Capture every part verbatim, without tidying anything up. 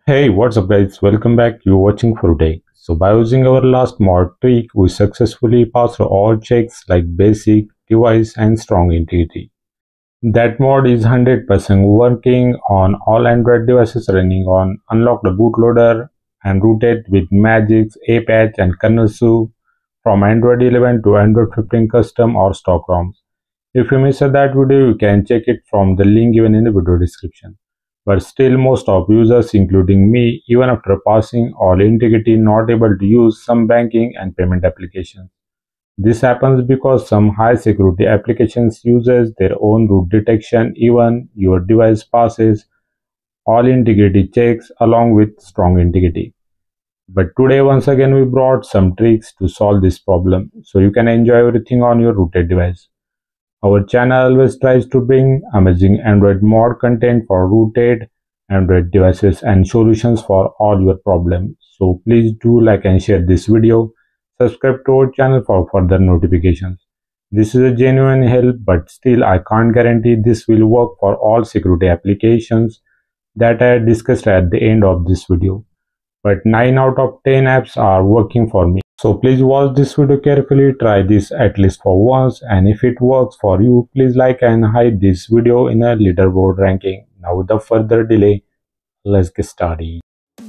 Hey, what's up guys? Welcome back. You're watching for today. So by using our last mod trick, we successfully passed all checks like basic, device and strong integrity. That mod is one hundred percent working on all Android devices running on unlocked bootloader and rooted with Magisk, APatch and kernel soup from Android eleven to Android fifteen custom or stock ROMs. If you missed that video, you can check it from the link given in the video description. But still, most of users, including me, even after passing all integrity, not able to use some banking and payment applications. This happens because some high security applications uses their own root detection even your device passes all integrity checks along with strong integrity. But today once again we brought some tricks to solve this problem so you can enjoy everything on your rooted device. Our channel always tries to bring amazing Android mod content for rooted Android devices and solutions for all your problems. So please do like and share this video. Subscribe to our channel for further notifications. This is a genuine help, but still I can't guarantee this will work for all security applications that I discussed at the end of this video. But nine out of ten apps are working for me. So please watch this video carefully, try this at least for once, and if it works for you, please like and hide this video in a leaderboard ranking. Now without further delay, let's get started.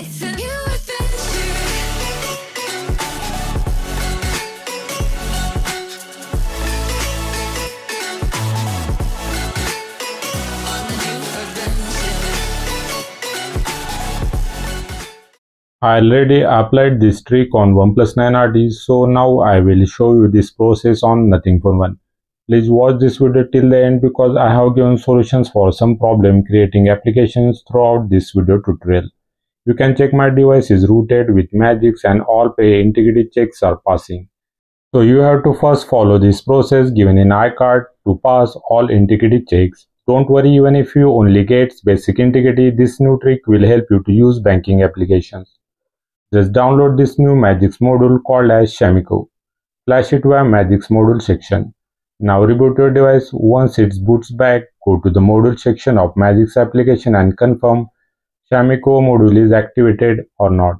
I already applied this trick on OnePlus nine R T, so now I will show you this process on Nothing Phone one. Please watch this video till the end because I have given solutions for some problem creating applications throughout this video tutorial. You can check my device is rooted with Magisk and all pay integrity checks are passing. So you have to first follow this process given in icard to pass all integrity checks. Don't worry, even if you only get basic integrity, this new trick will help you to use banking applications. Just download this new Magisk module called as Shamiko. Flash it via Magisk module section. Now reboot your device. Once it boots back, go to the module section of Magisk application and confirm Shamiko module is activated or not.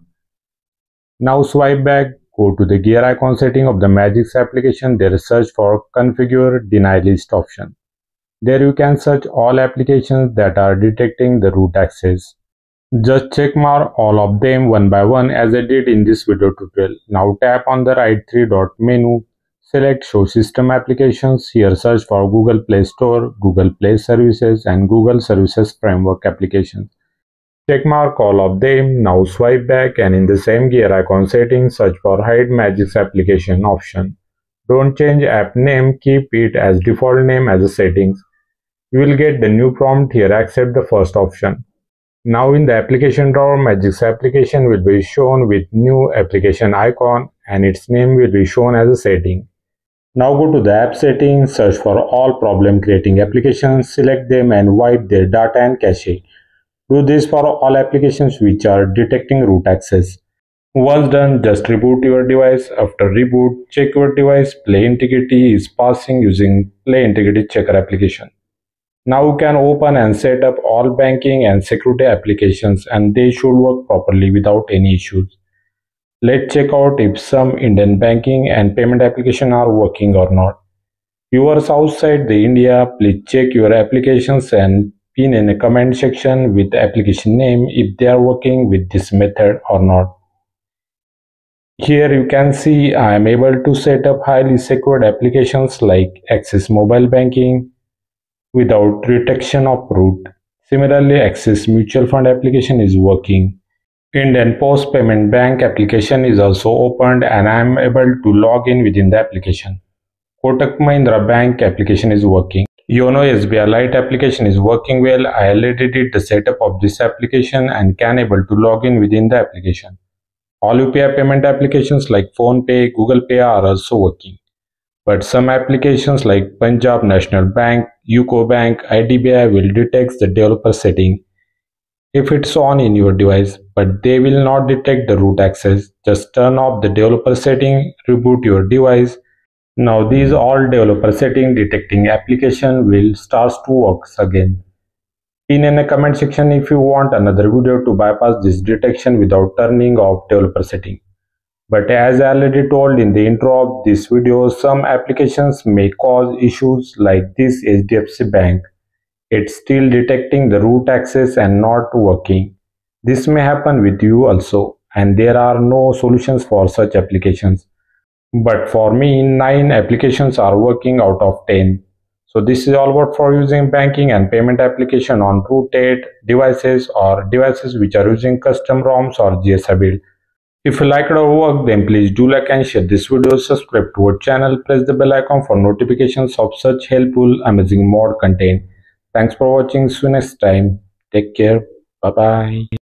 Now swipe back, go to the gear icon setting of the Magisk application. There is search for configure deny list option. There you can search all applications that are detecting the root access. Just check mark all of them one by one as I did in this video tutorial. Now tap on the right three dot menu, select show system applications. Here search for Google Play Store, Google Play Services and Google Services Framework applications. Check mark all of them. Now swipe back and in the same gear icon setting search for hide Magisk application option. Don't change app name, keep it as default name as a settings. You will get the new prompt here, accept the first option. Now in the application drawer, Magisk application will be shown with new application icon and its name will be shown as a setting. Now go to the app settings, search for all problem creating applications, select them and wipe their data and cache. Do this for all applications which are detecting root access. Once done, just reboot your device. After reboot, check your device Play Integrity is passing using Play Integrity Checker application. Now you can open and set up all banking and security applications and they should work properly without any issues. Let's check out if some Indian banking and payment applications are working or not. Viewers outside the India, please check your applications and pin in a comment section with the application name if they are working with this method or not. Here you can see I am able to set up highly secured applications like Access Mobile Banking without detection of root. Similarly, Access Mutual Fund application is working. Indian Post Payment Bank application is also opened and I am able to log in within the application. Kotak Mahindra Bank application is working. Yono S B I Lite application is working well. I already did the setup of this application and can able to log in within the application. All U P I payment applications like PhonePe, Google Pay are also working. But some applications like Punjab National Bank, U C O Bank, I D B I will detect the developer setting if it's on in your device, but they will not detect the root access. Just turn off the developer setting, reboot your device. Now these all developer setting detecting application will start to work again. Pin in the comment section if you want another video to bypass this detection without turning off developer setting. But as I already told in the intro of this video, some applications may cause issues like this H D F C Bank. It's still detecting the root access and not working. This may happen with you also, and there are no solutions for such applications. But for me, nine applications are working out of ten. So this is all about for using banking and payment application on rooted devices or devices which are using custom ROMs or G S I build. If you liked our work, then please do like and share this video, subscribe to our channel, press the bell icon for notifications of such helpful, amazing mod content. Thanks for watching. See you next time. Take care. Bye bye.